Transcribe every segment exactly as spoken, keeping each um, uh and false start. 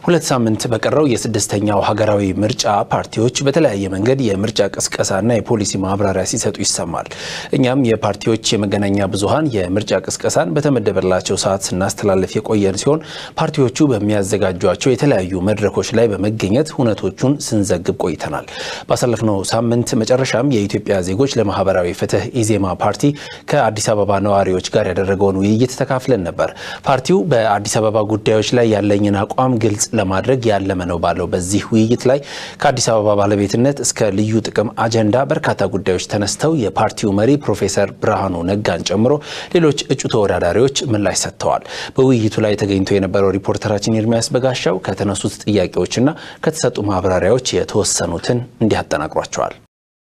ሁለት ሳምንት በቀረው የስድስተኛው ሀገራዊ ምርጫ ፓርቲዎች በተለያየ መንገድ የምርጫ ቅስቀሳና የፖሊሲ ማብራሪያ ሲሰጡ ይሰማል። እኛም የፓርቲዎች የመገናኛ ብዙሃን የምርጫ ቅስቀሳን በተመደበላቸው ሰዓት ስናስተላልፍ የቆየን ሲሆን ፓርቲዎቹ በሚያዘጋጇቸው የተለያዩ መድረኮች ላይ በመገኘት ሁነቶቹን ስንዘግብ ቆይተናል። ባሳለፍነው ሳምንት መጨረሻም የኢትዮጵያ ዜጎች ለማህበራዊ ፍትህ ኢዜማ ፓርቲ ከአዲስ አበባ ነዋሪዎች ጋር ያደረገውን ውይይት ተካፍለን ነበር። ፓርቲው በአዲስ አበባ ጉዳዮች ላይ ያለኝን አቋም ግልጽ ለማድረግ ያለመ ነው ባለው በዚህ ውይይት ላይ ከአዲስ አበባ ባለቤትነት እስከ ልዩ ጥቅም አጀንዳ በርካታ ጉዳዮች ተነስተው የፓርቲው መሪ ፕሮፌሰር ብርሃኑ ነጋን ጨምሮ ሌሎች እጩ ተወዳዳሪዎች ምላሽ ሰጥተዋል። በውይይቱ ላይ ተገኝቶ የነበረው ሪፖርተራችን ኤርሚያስ በጋሻው ከተነሱት ጥያቄዎችና ከተሰጡ ማብራሪያዎች የተወሰኑትን እንዲያጠናቅሯቸዋል።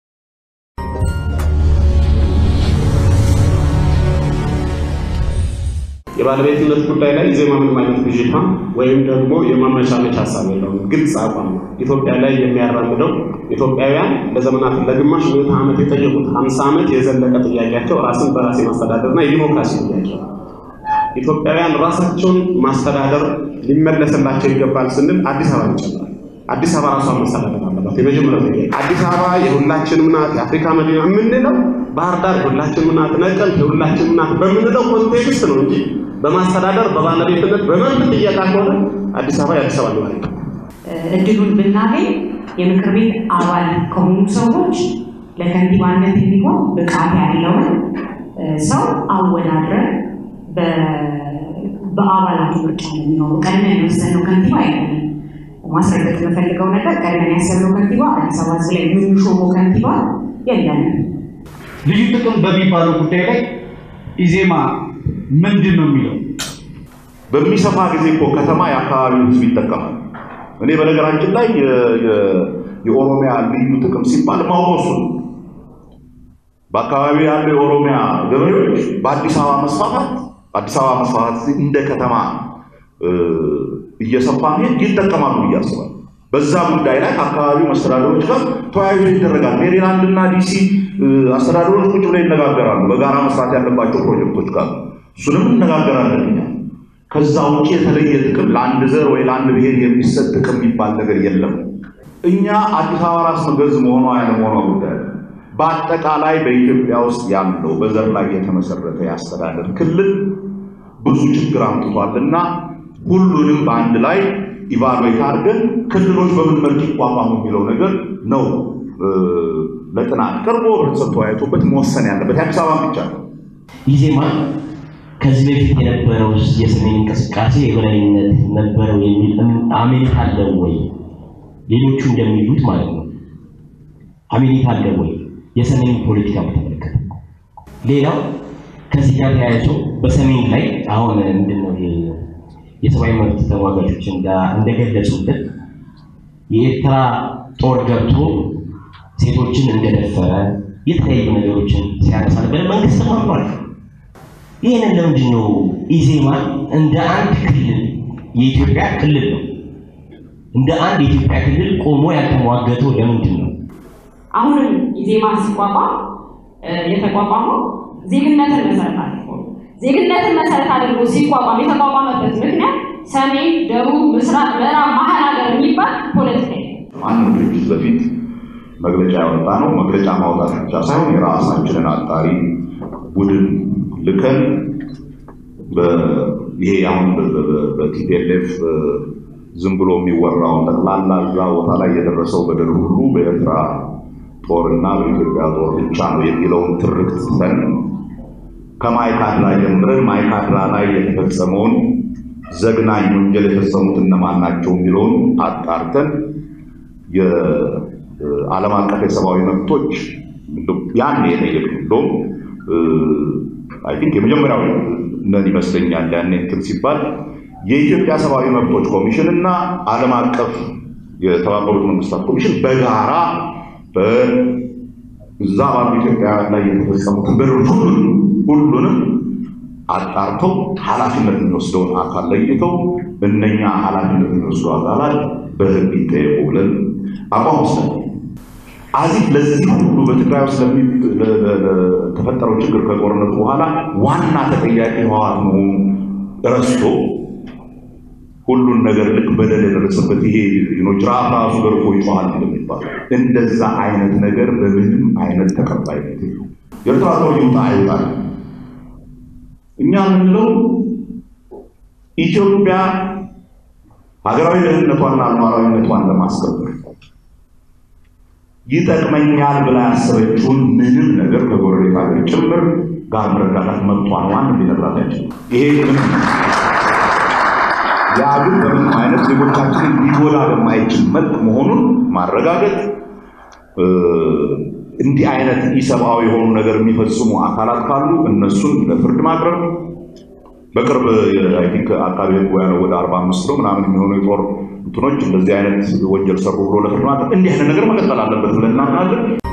የባለቤትነት ጉዳይ ላይ ኢዜማ ምን ማለት ብዥታ ወይም ደግሞ የማመቻመቻ ሐሳብ የለውም። ግልጽ አቋም ኢትዮጵያ ላይ የሚያራምደው ኢትዮጵያውያን ለዘመናት ለግማሽ ምዕተ ዓመት የጠየቁት ሃምሳ ዓመት የዘለቀ ጥያቄያቸው ራስን በራስ ማስተዳደርና የዲሞክራሲ ጥያቄ ኢትዮጵያውያን ራሳቸውን ማስተዳደር ሊመለስላቸው ይገባል ስንል አዲስ አበባ ይጨምራል። አዲስ አበባ ራሷን ማስተዳደር አለባት። የመጀመሪያው ጥያቄ አዲስ አበባ የሁላችንም ናት፣ የአፍሪካ መዲና የምንለው ባህር ዳር የሁላችንም ናት፣ ነቀምት የሁላችንም ናት በምንለው ኮንቴክስት ነው እንጂ በማስተዳደር በባለቤትነት በመብት ጥያቄ ሆነ አዲስ አበባ የአዲስ አበባ ነው ማለት እድሉን ብናገኝ የምክር ቤት አባል ከሆኑ ሰዎች ለከንቲባነት የሚሆን ብቃት ያለው ሰው አወዳድረን በአባላቱ ምርጫ ነው ቀድመን የወሰነው ከንቲባ አይደለም። ማስረገጥ የምፈልገው ነገር ቀድመን ያሰብነው ከንቲባ አዲስ አበባ ላይ የምንሾመው ከንቲባ የለንም። ልዩ ጥቅም በሚባለው ጉዳይ ላይ ኢዜማ ምንድን ነው የሚለው? በሚሰፋ ጊዜ እኮ ከተማ የአካባቢው ህዝብ ይጠቀማል። እኔ በነገራችን ላይ የኦሮሚያ ልዩ ጥቅም ሲባል ማውቀሱ በአካባቢው ያሉ የኦሮሚያ ገበሬዎች በአዲስ አበባ መስፋፋት አዲስ አበባ መስፋፋት እንደ ከተማ እየሰፋ ነው ይጠቀማሉ ይያስባል። በዛ ጉዳይ ላይ አካባቢው መስተዳድሮች ጋር ተወያዩ ይደረጋል። ሜሪላንድና ዲሲ አስተዳደሮች ቁጭ ብለው ይነጋገራሉ። በጋራ መስራት ያለባቸው ፕሮጀክቶች ጋር እሱንም እንነጋገራለን። ከዛ ውጪ የተለየ ጥቅም ለአንድ ዘር ወይ ለአንድ ብሔር የሚሰጥ ጥቅም የሚባል ነገር የለም። እኛ አዲስ አበባ ራስ መገዝ መሆኗ ያለ መሆኗ ጉዳይ በአጠቃላይ በኢትዮጵያ ውስጥ ያለው በዘር ላይ የተመሰረተ ያስተዳደር ክልል ብዙ ችግር አምጥቷልና ሁሉንም በአንድ ላይ ኢቫሉዌት አድርገን ክልሎች በምን መልክ ይቋቋሙ የሚለው ነገር ነው ለጥናት ቀርቦ ህብረተሰብ ተወያይቶበት መወሰን ያለበት አዲስ አበባ ብቻ ነው። ኢዜማ ከዚህ በፊት የነበረው የሰሜን እንቅስቃሴ የበላይነት ነበረው የሚል አሜሪካ አለው ወይ? ሌሎቹ እንደሚሉት ማለት ነው። አሜሪካ አለው ወይ? የሰሜን ፖለቲካ በተመለከተ ሌላው ከዚህ ጋር ተያይዞ በሰሜን ላይ አሁን ምንድነው የሰብአዊ መብት ተሟጋቾች እንደገለጹት የኤርትራ ጦር ገብቶ ሴቶችን እንደደፈረ የተለያዩ ነገሮችን ሲያነሳል በመንግስት ማምሯል። ይሄንን ለምንድን ነው ኢዜማ እንደ አንድ ክልል የኢትዮጵያ ክልል ነው እንደ አንድ የኢትዮጵያ ክልል ቆሞ ያልተሟገተው ለምንድን ነው? አሁን ኢዜማ ሲቋቋም የተቋቋመው ዜግነትን መሰረት አድርጎ ዜግነትን መሰረት አድርጎ ሲቋቋም የተቋቋመበት ምክንያት ሰሜን፣ ደቡብ፣ ምስራቅ፣ ምዕራብ፣ መሀል ሀገር የሚባል ፖለቲካ አንድ ድርጅት በፊት መግለጫ ያወጣ ነው። መግለጫ ማውጣት ብቻ ሳይሆን የራሳችንን አጣሪ ቡድን ልከን በይሄ አሁን በቲፒኤልኤፍ ዝም ብሎ የሚወራው ጠቅላላ እዛ ቦታ ላይ የደረሰው በደል ሁሉ በኤርትራ ጦርና በኢትዮጵያ ጦር ብቻ ነው የሚለውን ትርክት ትተን ከማይካድራ ጀምረን ማይካድራ ላይ የተፈጸመውን ዘግናኝ ወንጀል የፈጸሙት እነማን ናቸው የሚለውን አጣርተን የዓለም አቀፍ የሰብአዊ መብቶች ያን የጠየቅነው አይ ቲንክ የመጀመሪያው ነን ይመስለኛል። ያን እንትን ሲባል የኢትዮጵያ ሰብአዊ መብቶች ኮሚሽን እና ዓለም አቀፍ የተባበሩት መንግስታት ኮሚሽን በጋራ በዛ ባሉ ኢትዮጵያ ላይ የተፈጸሙት በደሎች ሁሉንም አጣርተው ኃላፊነት የሚወስደውን አካል ለይተው እነኛ ኃላፊነት የሚወስዱ አካላት በህግ ይጠየቁ ብለን አቋም ወስደን አዚፍ ለዚህ ሁሉ በትግራይ ውስጥ ለተፈጠረው ችግር ከጦርነቱ በኋላ ዋና ተጠያቂ ህወሓት ነው ረስቶ ሁሉን ነገር ልክ በደል የደረሰበት ይሄ ነው ጅራፍ ራሱ ገርፎ ይጮሃል እንደሚባለው እንደዛ አይነት ነገር በምንም አይነት ተቀባይነት የለውም። የኤርትራ ጦር ይውጣ አይውጣ እኛ ምንለው ኢትዮጵያ ሀገራዊ ደህንነቷንና ሉዓላዊነቷን ለማስከበር ይጠቅመኛል ብላ ያሰበችውን ምንም ነገር ከጎረቤት ሀገር ጭምር ጋር መረዳዳት መብቷን ማንም ሊነግራት አይችልም። ይሄ ምን ያግን በምንም አይነት ዜጎቻችንን ሊጎዳ በማይችል መልክ መሆኑን ማረጋገጥ እንዲህ አይነት ኢሰብአዊ የሆኑ ነገር የሚፈጽሙ አካላት ካሉ እነሱን ለፍርድ ማቅረብ በቅርብ አይ ቲንክ አካባቢ ያለው ወደ አርባ አምስት ነው ምናምን የሚሆኑ የጦር እንትኖች እንደዚህ አይነት ወንጀል ሰሩ ብሎ ለፍርድ ማቅረብ እንዲህ አይነት ነገር መቀጠል አለበት ብለን እናምናለን።